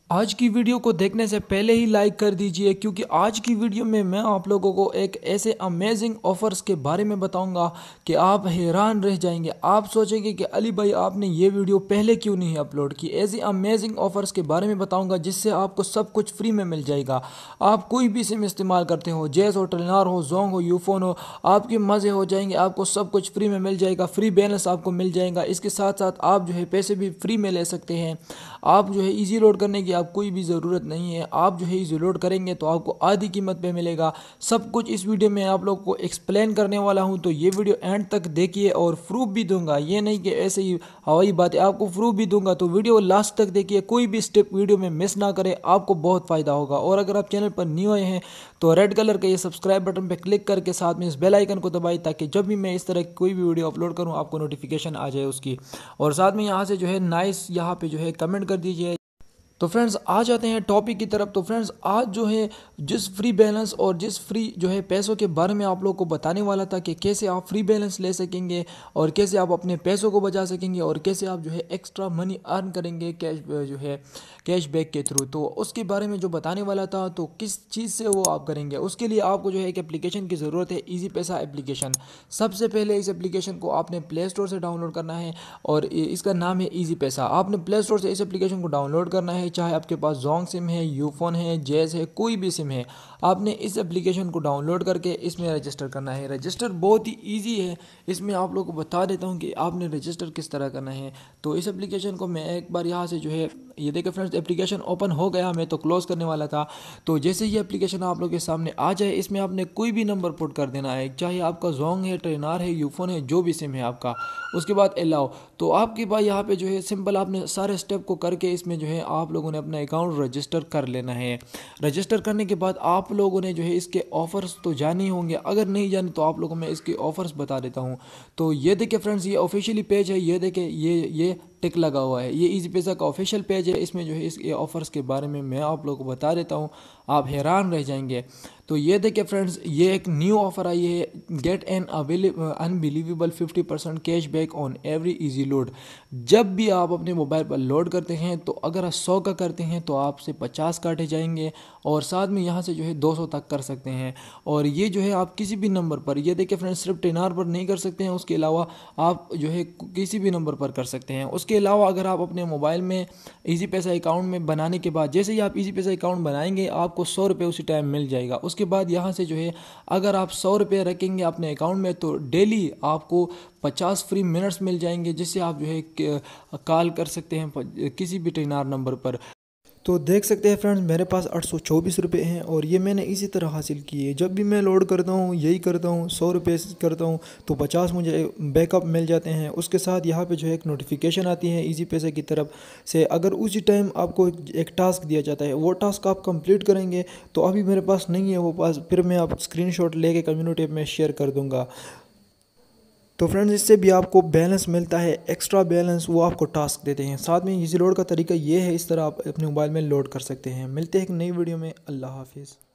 आज की वीडियो को देखने से पहले ही लाइक कर दीजिए, क्योंकि आज की वीडियो में मैं आप लोगों को एक ऐसे अमेजिंग ऑफर्स के बारे में बताऊंगा कि आप हैरान रह जाएंगे। आप सोचेंगे कि अली भाई आपने ये वीडियो पहले क्यों नहीं अपलोड की। ऐसे अमेजिंग ऑफर्स के बारे में बताऊंगा जिससे आपको सब कुछ फ्री में मिल जाएगा। आप कोई भी सिम इस्तेमाल करते हो, जेस हो, टेलीनॉर हो, जोंग हो, यूफोन हो, आपके मज़े हो जाएंगे। आपको सब कुछ फ्री में मिल जाएगा, फ्री बैलेंस आपको मिल जाएगा। इसके साथ साथ आप जो है पैसे भी फ्री में ले सकते हैं। आप जो है इजी लोड करने की आप कोई भी ज़रूरत नहीं है। आप जो है इजी लोड करेंगे तो आपको आधी कीमत पे मिलेगा। सब कुछ इस वीडियो में आप लोग को एक्सप्लेन करने वाला हूं, तो ये वीडियो एंड तक देखिए और प्रूफ भी दूंगा। ये नहीं कि ऐसे ही हवाई बातें, आपको प्रूफ भी दूंगा। तो वीडियो लास्ट तक देखिए, कोई भी स्टेप वीडियो में मिस ना करें, आपको बहुत फ़ायदा होगा। और अगर आप चैनल पर न्यू आए हैं तो रेड कलर के ये सब्सक्राइब बटन पर क्लिक करके साथ में इस बेल आइकन को दबाएं, ताकि जब भी मैं इस तरह की कोई भी वीडियो अपलोड करूँ आपको नोटिफिकेशन आ जाए उसकी। और साथ में यहाँ से जो है नाइस यहाँ पे जो है कमेंट कर दीजिए। तो फ्रेंड्स आ जाते हैं टॉपिक की तरफ। तो फ्रेंड्स आज जो है जिस फ्री बैलेंस और जिस फ्री जो है पैसों के बारे में आप लोगों को बताने वाला था कि कैसे आप फ्री बैलेंस ले सकेंगे और कैसे आप अपने पैसों को बचा सकेंगे और कैसे आप जो है एक्स्ट्रा मनी अर्न करेंगे कैश जो है कैशबैक के थ्रू, तो उसके बारे में जो बताने वाला था। तो किस चीज़ से वो आप करेंगे, उसके लिए आपको जो है एक एप्लीकेशन की ज़रूरत है, ईजी पैसा एप्लीकेशन। सबसे पहले इस एप्लीकेशन को आपने प्ले स्टोर से डाउनलोड करना है और इसका नाम है ईजी पैसा। आपने प्ले स्टोर से इस एप्लीकेशन को डाउनलोड करना है। चाहे आपके पास जोंग सिम है, यूफोन है, जेस है, कोई भी सिम है, आपने इस एप्लीकेशन को डाउनलोड करके इसमें रजिस्टर करना है। रजिस्टर बहुत ही इजी है, इसमें आप लोगों को बता देता हूँ कि आपने रजिस्टर किस तरह करना है। तो इस एप्लीकेशन को मैं एक बार यहाँ से जो है, ये देखिए फ्रेंड्स एप्लीकेशन ओपन हो गया, मैं तो क्लोज करने वाला था। तो जैसे ही एप्लीकेशन आप लोगों के सामने आ जाए, इसमें आपने कोई भी नंबर पुट कर देना है, चाहे आपका जोंग है, टेलीनॉर है, यूफोन है, जो भी सिम है आपका। उसके बाद अलाउ, तो आपके पास यहाँ पे जो है सिंपल आपने सारे स्टेप को करके इसमें जो है आप लोगों ने अपना अकाउंट रजिस्टर कर लेना है। रजिस्टर करने के बाद आप लोगों ने जो है इसके ऑफर्स तो जाने ही होंगे, अगर नहीं जाने तो आप लोगों में इसके ऑफर्स बता देता हूँ। तो ये देखिए फ्रेंड्स, ये ऑफिशियली पेज है, ये देखिए ये टिक लगा हुआ है, ये ईजी पैसा का ऑफिशियल पेज है। इसमें जो है इसके ऑफर्स के बारे में मैं आप लोगों को बता देता हूँ, आप हैरान रह जाएंगे। तो ये देखिए फ्रेंड्स, ये एक न्यू ऑफर आई है, get an unbelievable 50% cashback on every easy load. जब भी आप अपने मोबाइल पर लोड करते हैं, तो अगर आप 100 का करते हैं तो आपसे 50 काटे जाएंगे और साथ में यहाँ से जो है 200 तक कर सकते हैं। और ये जो है आप किसी भी नंबर पर, ये देखिए फ्रेंड्स, सिर्फ टेलीनॉर पर नहीं कर सकते हैं, उसके अलावा आप जो है किसी भी नंबर पर कर सकते हैं। उसके अलावा अगर आप अपने मोबाइल में ईजी पैसा अकाउंट में बनाने के बाद, जैसे ही आप ईजी पैसा अकाउंट बनाएंगे, आपको 100 रुपये उसी टाइम मिल जाएगा। उसके बाद यहाँ से जो है अगर आप 100 रुपये रखेंगे अपने अकाउंट में, तो डेली आपको 50 फ्री मिनट्स मिल जाएंगे, जिससे आप जो है कॉल कर सकते हैं किसी भी टेलीनॉर नंबर पर। तो देख सकते हैं फ्रेंड्स, मेरे पास 824 रुपये हैं और ये मैंने इसी तरह हासिल किए। जब भी मैं लोड करता हूँ यही करता हूँ, 100 रुपये करता हूँ तो 50 मुझे बैकअप मिल जाते हैं। उसके साथ यहाँ पे जो है एक नोटिफिकेशन आती है ईजी पैसे की तरफ से, अगर उसी टाइम आपको एक टास्क दिया जाता है, वो टास्क आप कंप्लीट करेंगे। तो अभी मेरे पास नहीं है वो पास, फिर मैं आप स्क्रीनशॉट लेके कम्युनिटी में शेयर कर दूँगा। तो फ्रेंड्स, इससे भी आपको बैलेंस मिलता है, एक्स्ट्रा बैलेंस, वो आपको टास्क देते हैं। साथ में इजी लोड का तरीका ये है, इस तरह आप अपने मोबाइल में लोड कर सकते हैं। मिलते हैं एक नई वीडियो में। अल्लाह हाफिज़।